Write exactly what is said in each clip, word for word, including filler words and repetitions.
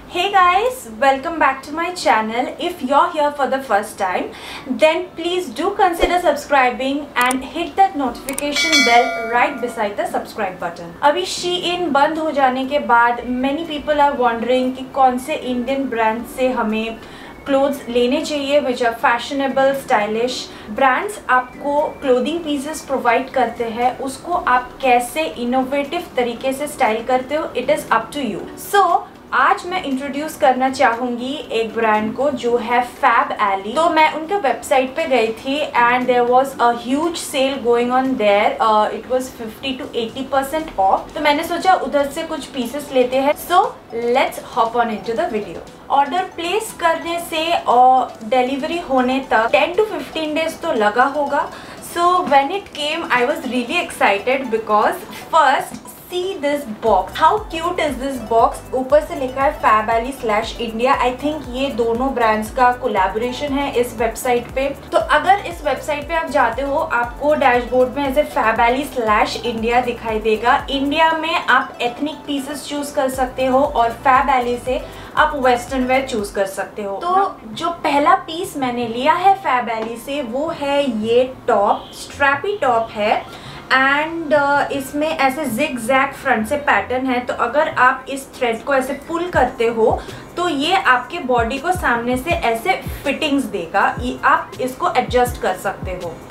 Hey guys, welcome back to my channel. If you're here for the first time, then please do consider subscribing and hit that notification bell right beside the subscribe button. अभी Shein बंद हो जाने के बाद many people are wondering कि कौन से Indian brand से हमें क्लोथ्स लेने चाहिए which are fashionable stylish. Brands आपको क्लोथिंग पीसेस प्रोवाइड करते हैं, उसको आप कैसे इनोवेटिव तरीके से स्टाइल करते हो, it is up to you. So आज मैं इंट्रोड्यूस करना चाहूँगी एक ब्रांड को जो है फैब एली। तो मैं उनके वेबसाइट पे गई थी and there was a huge sale going on there, it was fifty to eighty percent off. तो मैंने सोचा उधर से कुछ पीसेस लेते हैं। So let's hop on into the video. Order place करने से और डिलीवरी होने तक टेन टू फिफ्टीन डेज तो लगा होगा। So when it came I was really excited because first See this box. How cute is this box? ऊपर से लिखा है Fab Alley slash India. I think ये दोनों ब्रांड्स का कोलैबोरेशन है इस वेबसाइट पे। तो अगर इस वेबसाइट पे आप जाते हो आपको डैशबोर्ड में ऐसे फैब एली स्लैश इंडिया दिखाई देगा। इंडिया में आप एथनिक पीसेस चूज कर सकते हो और फैब एली से आप वेस्टर्न वेयर चूज कर सकते हो। तो जो पहला पीस मैंने लिया है फैब एली से वो है ये टॉप, स्ट्रैपी टॉप है एंड uh, इसमें ऐसे जिग जैग फ्रंट से पैटर्न है। तो अगर आप इस थ्रेड को ऐसे पुल करते हो तो ये आपके बॉडी को सामने से ऐसे फिटिंग्स देगा, ये आप इसको एडजस्ट कर सकते हो।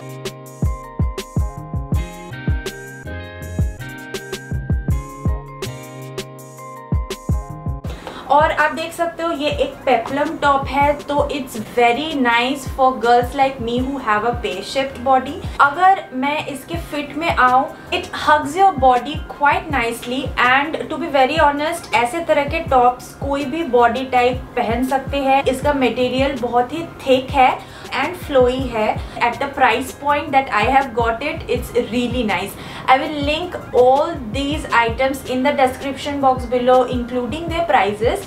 और आप देख सकते हो ये एक पेप्लम टॉप है, तो it's very nice for girls like me who have a pear shaped body. अगर मैं इसके फिट में आऊँ, it hugs your body quite nicely and to be very honest ऐसे तरह के टॉप्स कोई भी बॉडी टाइप पहन सकते हैं। इसका मटेरियल बहुत ही थिक है and flowy है। At the price point that I have got it, it's really nice. I will link all these items in the description box below, including their prices.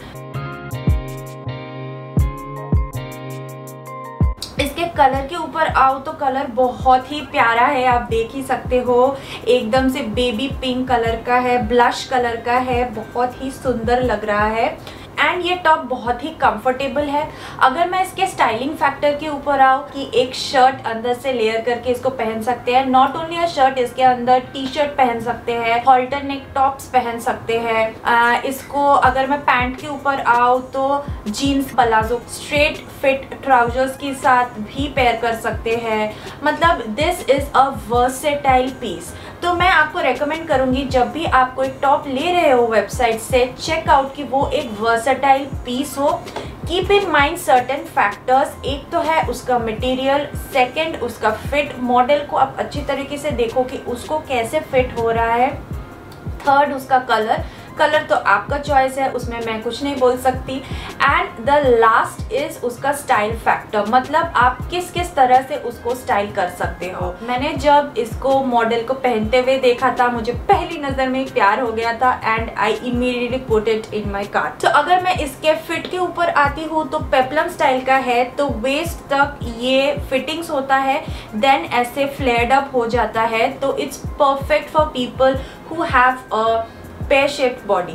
इसके colour के ऊपर आओ तो colour बहुत ही प्यारा है, आप देख ही सकते हो। एकदम से बेबी पिंक कलर का है, ब्लश कलर का है, बहुत ही सुंदर लग रहा है एंड ये टॉप बहुत ही कंफर्टेबल है। अगर मैं इसके स्टाइलिंग फैक्टर के ऊपर आऊँ कि एक शर्ट अंदर से लेयर करके इसको पहन सकते हैं, नॉट ओनली अ शर्ट, इसके अंदर टी शर्ट पहन सकते हैं, हॉल्टर नेक टॉप्स पहन सकते हैं। इसको अगर मैं पैंट के ऊपर आऊँ तो jeans palazzo straight fit trousers के साथ भी पेयर कर सकते हैं। मतलब this is a versatile piece. तो मैं आपको रेकमेंड करूंगी जब भी आप कोई टॉप ले रहे हो वेबसाइट से, चेक आउट कि वो एक वर्सेटाइल पीस हो। Keep in mind certain factors, एक तो है उसका मटेरियल, सेकंड उसका फिट, मॉडल को आप अच्छी तरीके से देखो कि उसको कैसे फिट हो रहा है, थर्ड उसका कलर, कलर तो आपका चॉइस है, उसमें मैं कुछ नहीं बोल सकती, एंड द लास्ट इज उसका स्टाइल फैक्टर, मतलब आप किस किस तरह से उसको स्टाइल कर सकते हो। मैंने जब इसको मॉडल को पहनते हुए देखा था मुझे पहली नज़र में प्यार हो गया था and I immediately put it in my cart. तो अगर मैं इसके फिट के ऊपर आती हूँ तो पेप्लम स्टाइल का है, तो वेस्ट तक ये फिटिंग्स होता है, देन ऐसे फ्लेयर्ड अप हो जाता है। तो it's perfect for people who have a pear shaped body.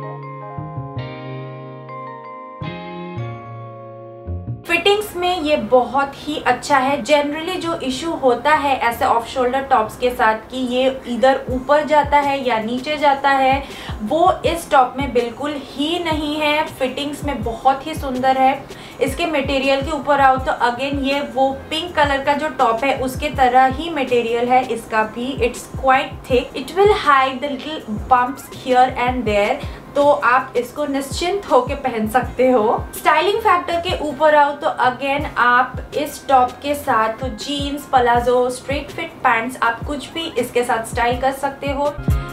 Fittings में ये बहुत ही अच्छा है। जनरली जो इशू होता है ऐसे ऑफ शोल्डर टॉप्स के साथ कि ये इधर ऊपर जाता है या नीचे जाता है, वो इस टॉप में बिल्कुल ही नहीं है। फिटिंग्स में बहुत ही सुंदर है। इसके मटेरियल के ऊपर आओ तो अगेन ये वो पिंक कलर का जो टॉप है उसके तरह ही मटेरियल है इसका भी, it's quite thick, it will hide the little bumps here and there. तो आप इसको निश्चिंत होके पहन सकते हो। स्टाइलिंग फैक्टर के ऊपर आओ तो अगेन आप इस टॉप के साथ तो jeans palazzo straight fit pants आप कुछ भी इसके साथ स्टाइल कर सकते हो।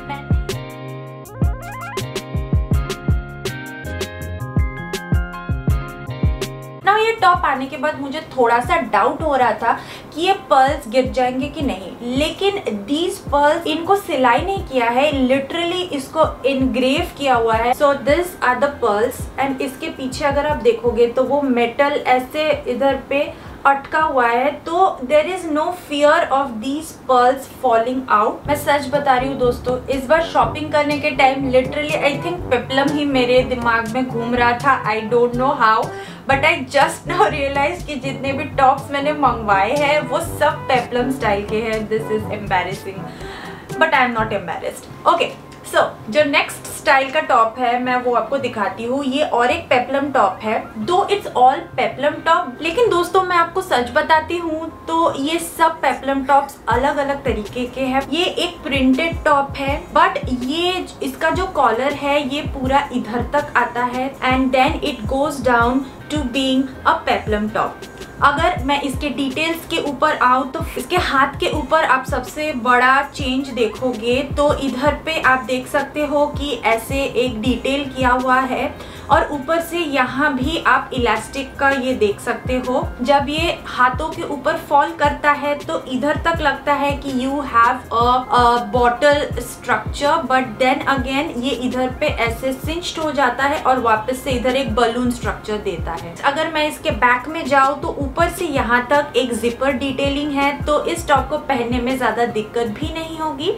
ना ये टॉप आने के बाद मुझे थोड़ा सा डाउट हो रहा था कि ये पर्ल्स गिर जाएंगे कि नहीं, लेकिन दीज पर्ल्स, इनको सिलाई नहीं किया है, लिटरली इसको इनग्रेव किया हुआ है। So this are the pearls and इसके पीछे अगर आप देखोगे तो वो मेटल ऐसे इधर पे अटका हुआ है, तो there is no fear of these pearls falling out. मैं सच बता रही हूँ दोस्तों, इस बार शॉपिंग करने के time literally I think peplum ही मेरे दिमाग में घूम रहा था। I don't know how, but I just now realize कि जितने भी टॉप्स मैंने मंगवाए हैं वो सब पेप्लम स्टाइल के हैं। This is embarrassing, but I am not embarrassed. Okay, so जो नेक्स्ट स्टाइल का टॉप है मैं वो आपको दिखाती हूँ। ये और एक पेप्लम टॉप है, दो इट्स ऑल पेप्लम टॉप, लेकिन दोस्तों मैं आपको सच बताती हूँ तो ये सब पेप्लम टॉप्स अलग अलग तरीके के हैं। ये एक प्रिंटेड टॉप है, बट ये इसका जो कॉलर है ये पूरा इधर तक आता है and then it goes down to being a peplum top. अगर मैं इसके डिटेल्स के ऊपर आऊँ तो इसके हाथ के ऊपर आप सबसे बड़ा चेंज देखोगे तो इधर पे आप देख सकते हो कि ऐसे एक डिटेल किया हुआ है और ऊपर से यहाँ भी आप इलास्टिक का ये देख सकते हो। जब ये हाथों के ऊपर फॉल करता है तो इधर तक लगता है कि you have a bottle structure, but then again ये इधर पे ऐसे सिंच्ड हो जाता है और वापस से इधर एक बलून स्ट्रक्चर देता है। अगर मैं इसके बैक में जाऊँ तो ऊपर से यहाँ तक एक जिपर डिटेलिंग है, तो इस टॉप को पहनने में ज्यादा दिक्कत भी नहीं होगी।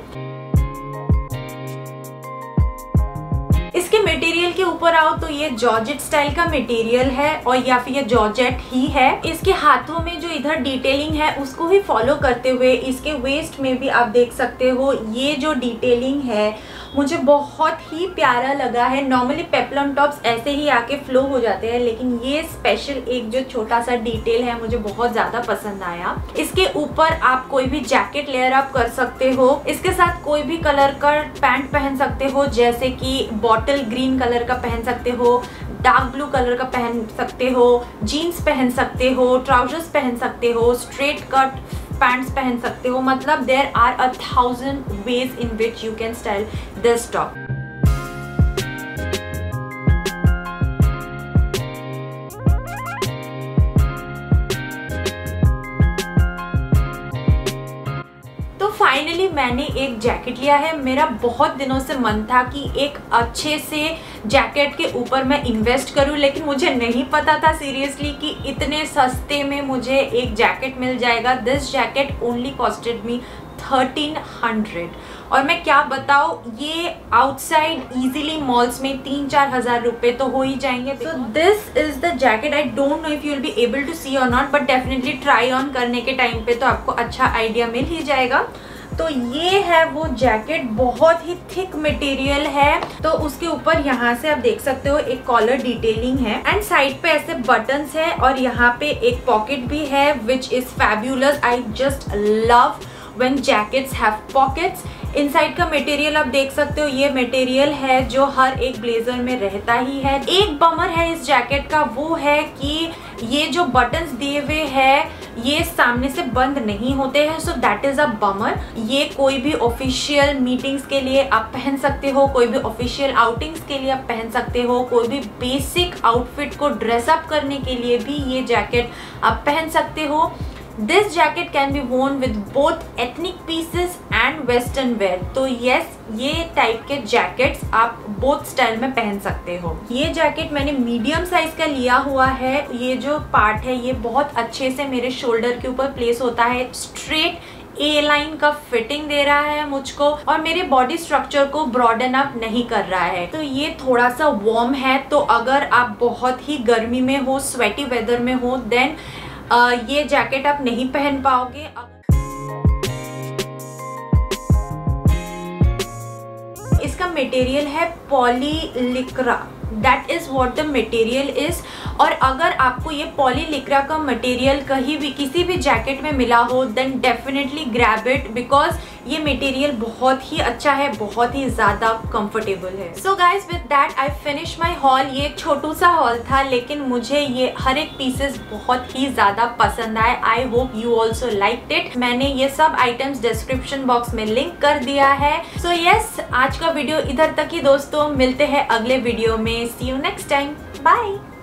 इसके मटेरियल के ऊपर आओ तो ये जॉर्जेट स्टाइल का मटेरियल है और या फिर ये जॉर्जेट ही है। इसके हाथों में जो इधर डिटेलिंग है उसको ही फॉलो करते हुए इसके वेस्ट में भी आप देख सकते हो ये जो डिटेलिंग है मुझे बहुत ही प्यारा लगा है। नॉर्मली पेप्लम टॉप्स ऐसे ही आके फ्लो हो जाते हैं, लेकिन ये स्पेशल एक जो छोटा सा डिटेल है मुझे बहुत ज्यादा पसंद आया। इसके ऊपर आप कोई भी जैकेट लेयर अप कर सकते हो, इसके साथ कोई भी कलर का पैंट पहन सकते हो, जैसे कि बॉटल ग्रीन कलर का पहन सकते हो, डार्क ब्लू कलर का पहन सकते हो, जीन्स पहन सकते हो, ट्राउजर्स पहन सकते हो, स्ट्रेट कट पैंट्स पहन सकते हो। मतलब there are a thousand ways in which you can style this top. Finally मैंने एक जैकेट लिया है। मेरा बहुत दिनों से मन था कि एक अच्छे से जैकेट के ऊपर मैं इन्वेस्ट करूं, लेकिन मुझे नहीं पता था सीरियसली कि इतने सस्ते में मुझे एक जैकेट मिल जाएगा। This jacket only costed me thirteen hundred और मैं क्या बताऊँ, ये आउटसाइड इजीली मॉल्स में तीन चार हजार रुपए तो हो ही जाएंगे। So this is the jacket. I don't know if you will be able to see or not, but definitely try on करने के टाइम पे तो आपको अच्छा आइडिया मिल ही जाएगा। तो ये है वो जैकेट, बहुत ही थिक मटेरियल है। तो उसके ऊपर यहाँ से आप देख सकते हो एक कॉलर डिटेलिंग है एंड साइड पे ऐसे बटन्स है और यहाँ पे एक पॉकेट भी है which is fabulous. I just love when jackets have pockets. Inside का मटेरियल आप देख सकते हो, ये मटेरियल है जो हर एक ब्लेजर में रहता ही है। एक बमर है इस जैकेट का, वो है कि ये जो बटन्स दिए हुए हैं ये सामने से बंद नहीं होते हैं, so that is a bummer. ये कोई भी ऑफिशियल मीटिंग्स के लिए आप पहन सकते हो, कोई भी ऑफिशियल आउटिंग्स के लिए आप पहन सकते हो, कोई भी बेसिक आउटफिट को ड्रेस अप करने के लिए भी ये जैकेट आप पहन सकते हो। This jacket can be worn with both ethnic pieces and western wear। तो yes, ये टाइप के जैकेट्स आप बोथ स्टाइल में पहन सकते हो। ये जैकेट मैंने मीडियम साइज का लिया हुआ है। ये जो पार्ट है ये बहुत अच्छे से मेरे शोल्डर के ऊपर प्लेस होता है, स्ट्रेट ए लाइन का फिटिंग दे रहा है मुझको और मेरे बॉडी स्ट्रक्चर को ब्रॉडन अप नहीं कर रहा है। तो ये थोड़ा सा वार्म है, तो अगर आप बहुत ही गर्मी में हो, स्वेटी वेदर में हो, देन Uh, ये जैकेट आप नहीं पहन पाओगे। इसका मटेरियल है polylycra, that is what the material is. और अगर आपको ये पॉलीलिक्रा का मटेरियल कहीं भी किसी भी जैकेट में मिला हो then definitely grab it, because ये मटेरियल बहुत ही अच्छा है, बहुत ही ज़्यादा कंफर्टेबल है। So guys with that I finish my haul. ये एक छोटू सा हॉल था, लेकिन मुझे ये हर एक पीसेस बहुत ही ज़्यादा पसंद आए। I hope you also liked it. मैंने ये सब आइटम्स डिस्क्रिप्शन बॉक्स में लिंक कर दिया है। सो so यस yes, आज का वीडियो इधर तक ही दोस्तों, मिलते हैं अगले वीडियो में। See you next time, bye.